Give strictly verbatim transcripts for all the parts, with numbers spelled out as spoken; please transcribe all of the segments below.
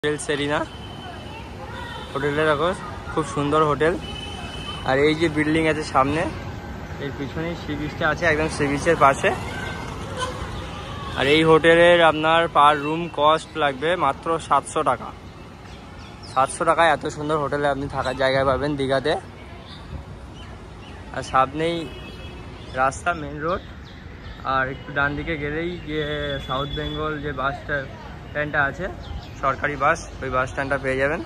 Hotel Serena হোটেলটা দেখো খুব সুন্দর হোটেল। আর এই যে বিল্ডিং আছে সামনে, এর পিছনেই সি বিচটা আছে, একদম সি বিচের পাশে। আর এই হোটেলের আপনার পার রুম কস্ট লাগবে মাত্র সাতশো টাকা। সাতশো টাকায় এত সুন্দর হোটেলে আপনি থাকার জায়গা পাবেন দীঘাতে। আর সামনেই রাস্তা, মেন রোড। আর একটু ডান দিকে গেলেই যে সাউথ বেঙ্গল যে বাস স্ট্যান্ডটা আছে, সরকারি বাস, ওই বাস স্ট্যান্ডটা পেয়ে যাবেন।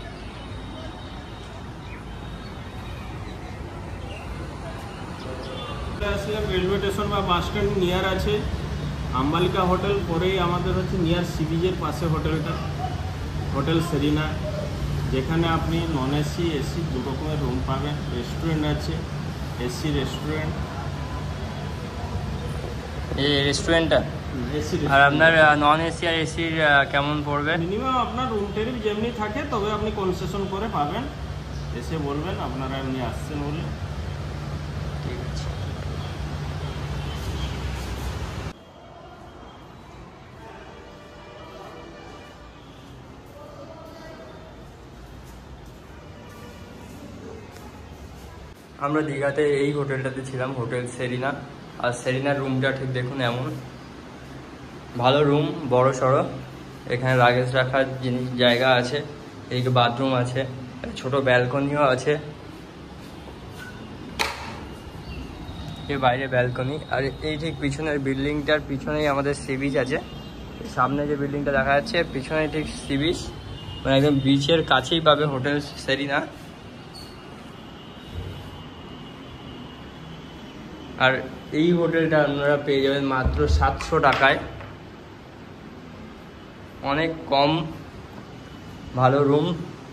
রেলওয়ে স্টেশন বা বাস স্ট্যান্ড নিয়ার আছে আম্বালিকা হোটেল, পরেই আমাদের হচ্ছে নিয়ার সি বিচের পাশে হোটেলটা, হোটেল সেরিনা, যেখানে আপনি নন এসি এসি দু রকমের রুম পাবেন। রেস্টুরেন্ট আছে, এসি রেস্টুরেন্ট। এই রেস্টুরেন্টটা এসি আর আপনার নন এসি আর এসির কেমন পড়বে? মিনিমাম আপনার রুম টেরিফ যেমনি থাকে, তবে আপনি কনসেশন করে পাবেন। এসে বলবেন আপনারা এমনি আসছেন বলে। ঠিক আছে। আমরা দীঘাতে এই হোটেলটাতে ছিলাম, হোটেল সেরিনা। আর সেরিনার রুমটা ঠিক দেখুন এমন ভালো রুম, বড় সড়ো। এখানে লাগেজ রাখার জিনিস জায়গা আছে, এইদিকে বাথরুম আছে, ছোট ব্যালকনিও আছে, এই বাইরে ব্যালকনি। আর এই ঠিক পিছনের বিল্ডিংটার পিছনেই আমাদের সি বিচ আছে। সামনে যে বিল্ডিংটা দেখা যাচ্ছে পিছনে ঠিক সি বিচ, মানে একদম বিচের কাছেই পাবে হোটেল সেরিনা। আর এই হোটেলটা আপনারা পেয়ে যাবেন মাত্র সাতশো টাকায়, অনেক কম, ভালো রুম।